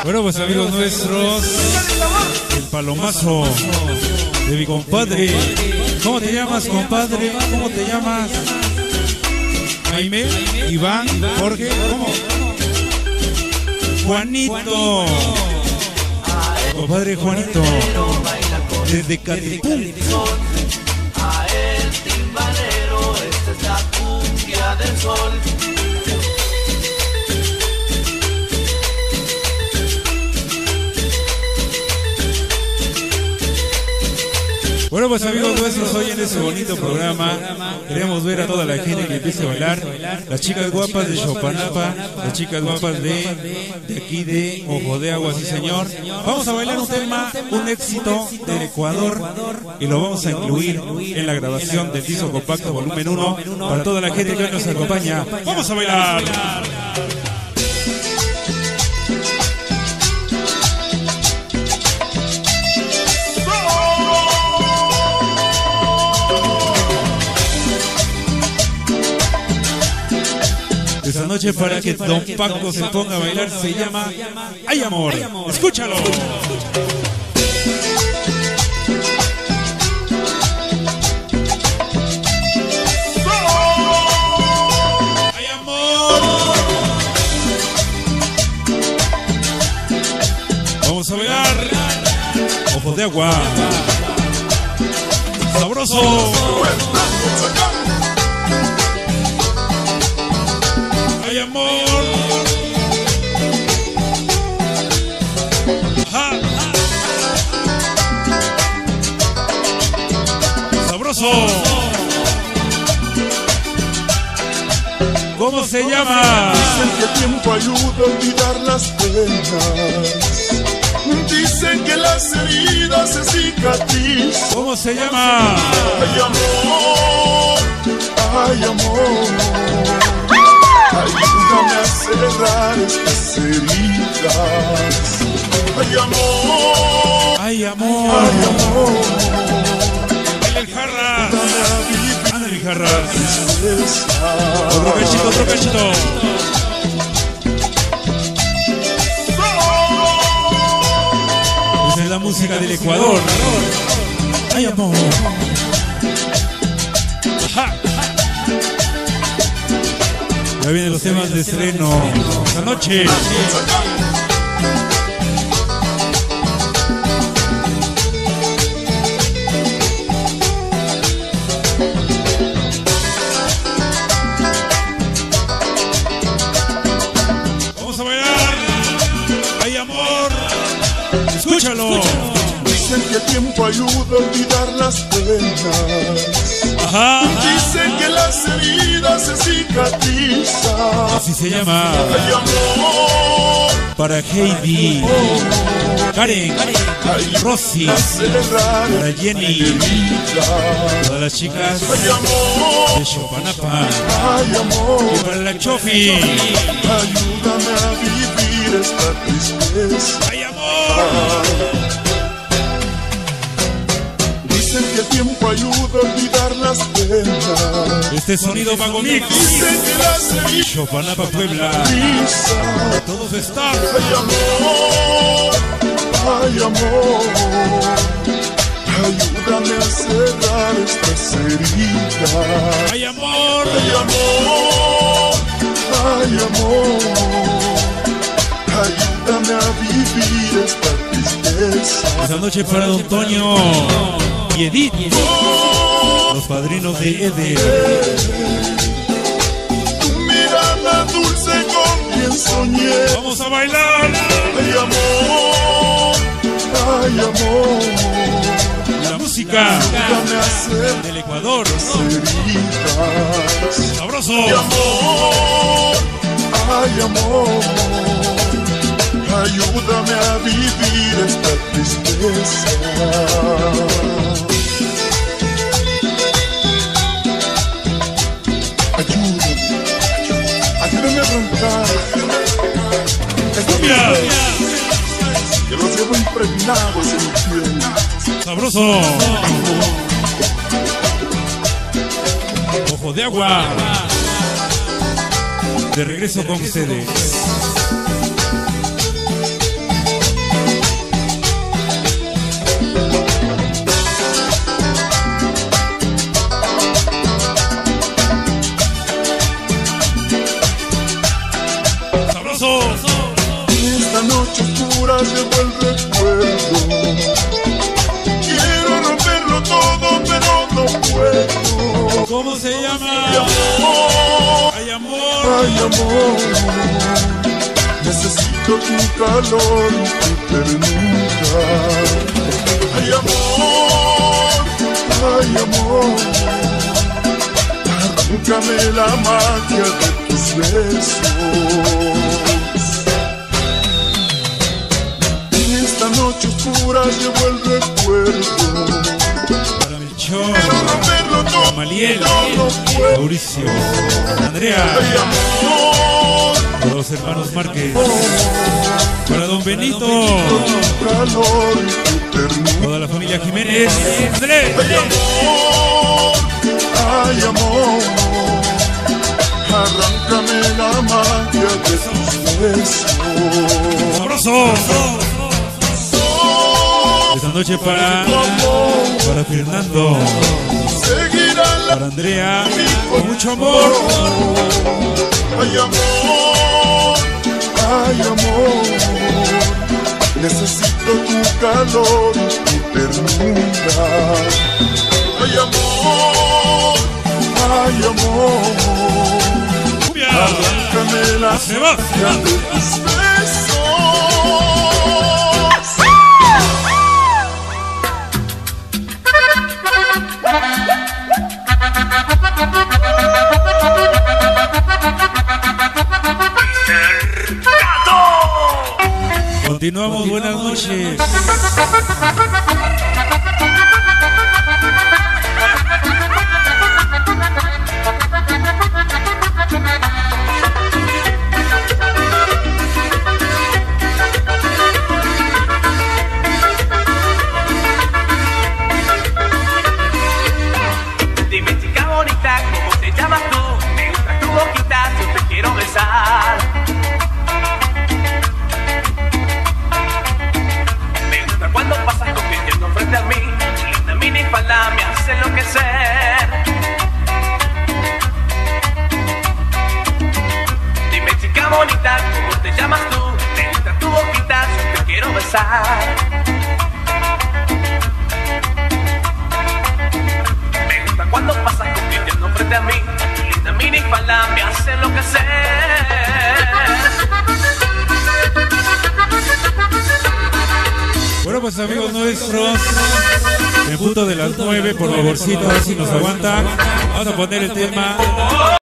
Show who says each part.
Speaker 1: Bueno, pues amigos nuestros, el palomazo de mi compadre. ¿Cómo te llamas, compadre? ¿Cómo te llamas? Jaime, Iván, Jorge, ¿cómo? Juanito. Compadre Juanito, desde Catepún.
Speaker 2: A el timbalero, esta es la cumbia del sol.
Speaker 1: Bueno, pues amigos nuestros, hoy en este bonito programa queremos ver a toda la gente que empiece a bailar. Las chicas guapas de Xopanapa, las chicas guapas de aquí de Ojo de Agua, sí señor. Vamos a bailar un tema, un éxito del Ecuador, y lo vamos a incluir en la grabación del disco compacto volumen 1 para toda la gente que hoy nos acompaña. ¡Vamos a bailar! Esta noche para que Don Paco se ponga a bailar se llama Ay Amor. Escúchalo. Ay Amor. Vamos a bailar. Ojos de Agua. Sabroso. Ay amor, ajá. Sabroso. ¿Cómo se llama?
Speaker 3: Dicen que el tiempo ayuda a olvidar las penas. Dicen que las heridas se cicatrizan.
Speaker 1: ¿Cómo se llama?
Speaker 3: Ay amor, ay amor. Ayúdame a cerrar estas heridas. Ay amor,
Speaker 1: Ay amor.
Speaker 3: ay amor.
Speaker 1: Baila el Jarras. Anda el Jarras.
Speaker 3: Tristeza.
Speaker 1: Otro cachito, otro cachito. Esa es la música del Ecuador. Ay amor. Ajá. Ya vienen los temas de estreno esta noche. Vamos a bailar. Ay amor. Escúchalo.
Speaker 3: Dicen que el tiempo ayuda a olvidar las penas.
Speaker 1: Ajá.
Speaker 3: Dicen que las heridas se cicatrizan.
Speaker 1: Así se llama.
Speaker 3: Ay amor,
Speaker 1: Para Heidi, Karen, Rosy,
Speaker 3: cerrar
Speaker 1: para Jenny,
Speaker 3: heridas.
Speaker 1: para las chicas
Speaker 3: Ay amor,
Speaker 1: de Xopanapa,
Speaker 3: ay amor.
Speaker 1: y para la Chofi.
Speaker 3: Ayúdame a vivir esta tristeza.
Speaker 1: ¡Ay amor!
Speaker 3: Dicen que el tiempo ayuda a olvidar las penas.
Speaker 1: Este sonido Magomix,
Speaker 3: Dicen que las heridas
Speaker 1: Xopanapa, Puebla,
Speaker 3: pisan.
Speaker 1: todos están.
Speaker 3: Ay amor, ay amor. Ayúdame a cerrar estas heridas.
Speaker 1: ¡Ay amor!
Speaker 3: Ay amor, ay amor. Ayúdame a vivir esta tristeza.
Speaker 1: Esta noche para Don Toño y Edith, los padrinos de Eder.
Speaker 3: Tu mirada dulce con quien soñé.
Speaker 1: ¡Vamos a bailar!
Speaker 3: Ay amor, ay amor.
Speaker 1: La música
Speaker 3: Ayúdame a hacer
Speaker 1: del Ecuador.
Speaker 3: heridas.
Speaker 1: ¡Sabroso!
Speaker 3: Ay amor, ay amor. Ayúdame a vivir esta tristeza. Ayúdame a arrancar esta
Speaker 1: ¡Cumbia!
Speaker 3: que los llevo impregnados en mi piel.
Speaker 1: ¡Sabroso! Ojo de Agua. De regreso con ustedes.
Speaker 3: noche oscura llevo el recuerdo. Quiero romperlo todo, pero no puedo.
Speaker 1: ¿Cómo se llama?
Speaker 3: Ay, amor,
Speaker 1: Ay, amor.
Speaker 3: ay, amor. Necesito tu calor y tu ternura. Ay, amor, ay, amor. Arráncame la magia de tus besos. En esta noche oscura llevo el recuerdo.
Speaker 1: Para Melchor,
Speaker 3: Quiero romperlo todo,
Speaker 1: Maliel,
Speaker 3: no puedo.
Speaker 1: Mauricio, Andrea,
Speaker 3: Ay, amor,
Speaker 1: para los hermanos Márquez, para don Benito,
Speaker 3: tu calor y tu ternura.
Speaker 1: toda la familia Jiménez, Andrés,
Speaker 3: Ay, amor, arráncame la magia de tus besos.
Speaker 1: sabroso. Esta noche para Fernando,
Speaker 3: Seguirá la
Speaker 1: para Andrea, con mucho amor.
Speaker 3: Ay, amor, ay, amor. Necesito tu calor y tu ternura. Ay, amor, ay, amor.
Speaker 1: Cumbia.
Speaker 3: Arráncame la
Speaker 1: Se va.
Speaker 3: magia de tus besos.
Speaker 1: Continuamos, buenas noches.
Speaker 2: Dime, chica bonita, ¿cómo te llamas tú? Me gusta tu boquita, yo te quiero besar. Me gusta cuando pasas compitiendo frente a mí. Tu linda minifalda me hace enloquecer. Dime, chica bonita, ¿cómo te llamas tú? Me gusta tu boquita, yo te quiero besar. Cuando pasas compitiendo frente a mí, tu linda minifalda me hace enloquecer.
Speaker 1: Bueno, pues amigos nuestros, en punto de las 9, por favorcito, a ver si nos aguanta. Vamos a poner el tema